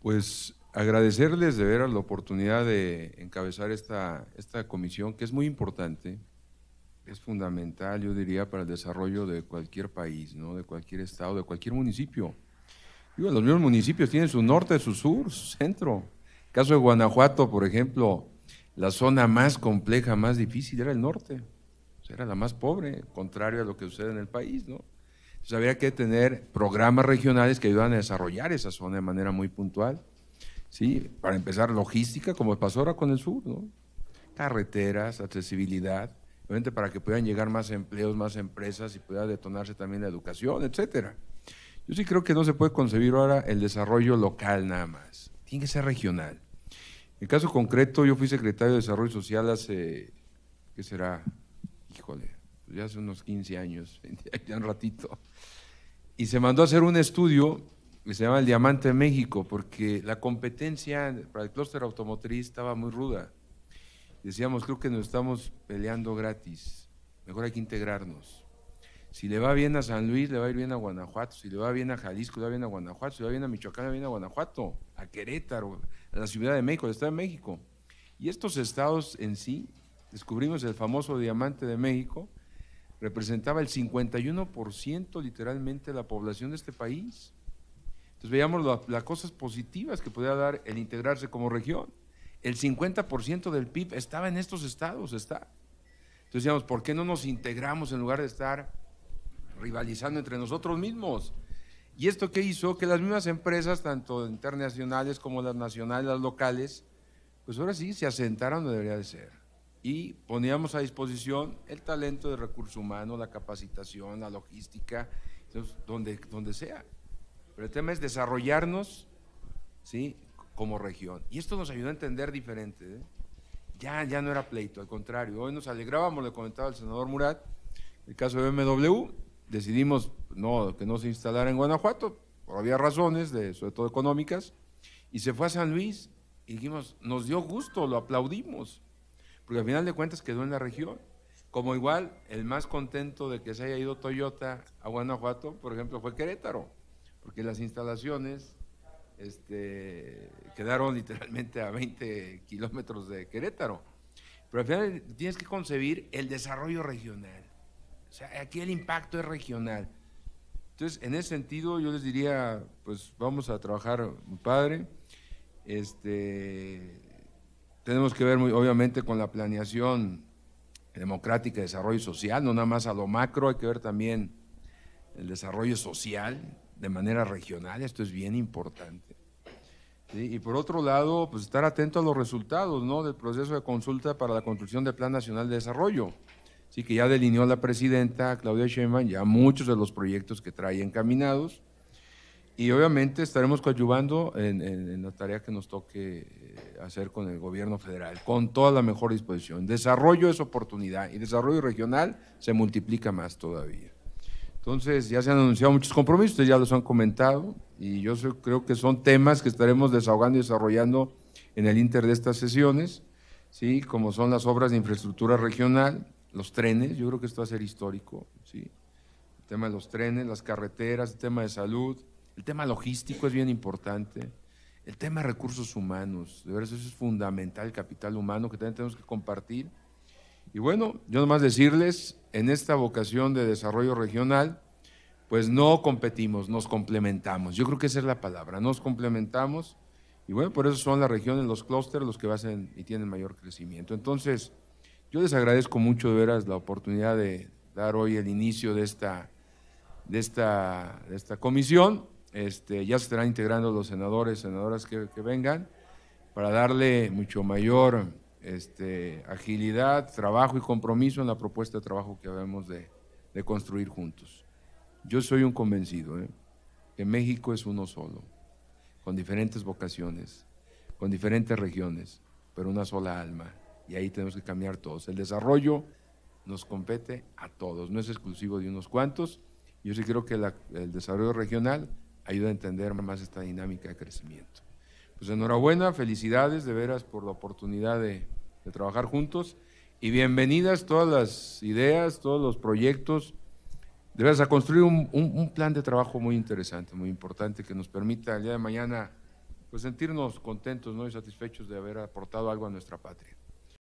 Pues agradecerles de veras la oportunidad de encabezar esta comisión, que es muy importante, es fundamental, yo diría, para el desarrollo de cualquier país, ¿no? De cualquier estado, de cualquier municipio. Digo, los mismos municipios tienen su norte, su sur, su centro. El caso de Guanajuato, por ejemplo, la zona más compleja, más difícil era el norte, o sea, era la más pobre, contrario a lo que sucede en el país, ¿no? Entonces habría que tener programas regionales que ayudan a desarrollar esa zona de manera muy puntual, ¿sí? Para empezar, logística, como pasó ahora con el sur, ¿no? Carreteras, accesibilidad, obviamente para que puedan llegar más empleos, más empresas y pueda detonarse también la educación, etcétera. Yo sí creo que no se puede concebir ahora el desarrollo local nada más, tiene que ser regional. En el caso concreto, yo fui secretario de Desarrollo Social hace, ¿qué será? Híjole, pues ya hace unos 15 años, ya un ratito. Y se mandó a hacer un estudio que se llama el Diamante de México, porque la competencia para el clúster automotriz estaba muy ruda. Decíamos, creo que nos estamos peleando gratis, mejor hay que integrarnos. Si le va bien a San Luis, le va a ir bien a Guanajuato, si le va bien a Jalisco, le va bien a Guanajuato, si le va bien a Michoacán, le va bien a Guanajuato, a Querétaro, a la Ciudad de México, al Estado de México. Y estos estados en sí, descubrimos el famoso Diamante de México, representaba el 51% literalmente de la población de este país. Entonces veíamos las cosas positivas que podía dar el integrarse como región. El 50% del PIB estaba en estos estados, está. Entonces decíamos, ¿por qué no nos integramos en lugar de estar rivalizando entre nosotros mismos? ¿Y esto qué hizo? Que las mismas empresas, tanto internacionales como las nacionales, las locales, pues ahora sí se asentaron donde debería de ser. Y poníamos a disposición el talento de recursos humanos, la capacitación, la logística, entonces, donde sea. Pero el tema es desarrollarnos, ¿sí?, como región. Y esto nos ayudó a entender diferente, ¿eh? Ya no era pleito, al contrario. Hoy nos alegrábamos, le comentaba el senador Murat, el caso de BMW, decidimos que no se instalara en Guanajuato, por había razones, sobre todo económicas, y se fue a San Luis, y dijimos, nos dio gusto, lo aplaudimos, porque al final de cuentas quedó en la región. Como igual, el más contento de que se haya ido Toyota a Guanajuato, por ejemplo, fue Querétaro, porque las instalaciones quedaron literalmente a 20 kilómetros de Querétaro. Pero al final tienes que concebir el desarrollo regional. O sea, aquí el impacto es regional. Entonces, en ese sentido, yo les diría, pues vamos a trabajar muy padre. Tenemos que ver muy, obviamente, con la planeación democrática de desarrollo social, no nada más a lo macro, hay que ver también el desarrollo social de manera regional, esto es bien importante. ¿Sí? Y por otro lado, pues estar atento a los resultados, ¿no?, del proceso de consulta para la construcción del Plan Nacional de Desarrollo. Sí, que ya delineó la presidenta Claudia Sheinbaum ya muchos de los proyectos que trae encaminados, y obviamente estaremos coadyuvando en la tarea que nos toque hacer con el gobierno federal, con toda la mejor disposición. Desarrollo es oportunidad y desarrollo regional se multiplica más todavía. Entonces ya se han anunciado muchos compromisos, ustedes ya los han comentado, y yo creo que son temas que estaremos desahogando y desarrollando en el inter de estas sesiones, ¿sí?, como son las obras de infraestructura regional, los trenes, yo creo que esto va a ser histórico, ¿sí?, el tema de los trenes, las carreteras, el tema de salud, el tema logístico es bien importante, el tema de recursos humanos, de verdad eso es fundamental, el capital humano que también tenemos que compartir. Y bueno, yo nomás decirles, en esta vocación de desarrollo regional, pues no competimos, nos complementamos. Yo creo que esa es la palabra, nos complementamos, y bueno, por eso son las regiones, los clústeres, los que hacen y tienen mayor crecimiento. Entonces, yo les agradezco mucho de veras la oportunidad de dar hoy el inicio de esta comisión. Ya se estarán integrando los senadores, senadoras que vengan, para darle mucho mayor agilidad, trabajo y compromiso en la propuesta de trabajo que debemos de construir juntos. Yo soy un convencido, que México es uno solo, con diferentes vocaciones, con diferentes regiones, pero una sola alma, y ahí tenemos que caminar todos. El desarrollo nos compete a todos, no es exclusivo de unos cuantos. Yo sí creo que el desarrollo regional ayuda a entender más esta dinámica de crecimiento. Pues enhorabuena, felicidades de veras por la oportunidad de trabajar juntos, y bienvenidas todas las ideas, todos los proyectos, de veras a construir un plan de trabajo muy interesante, muy importante, que nos permita el día de mañana pues sentirnos contentos, ¿no? Y satisfechos de haber aportado algo a nuestra patria.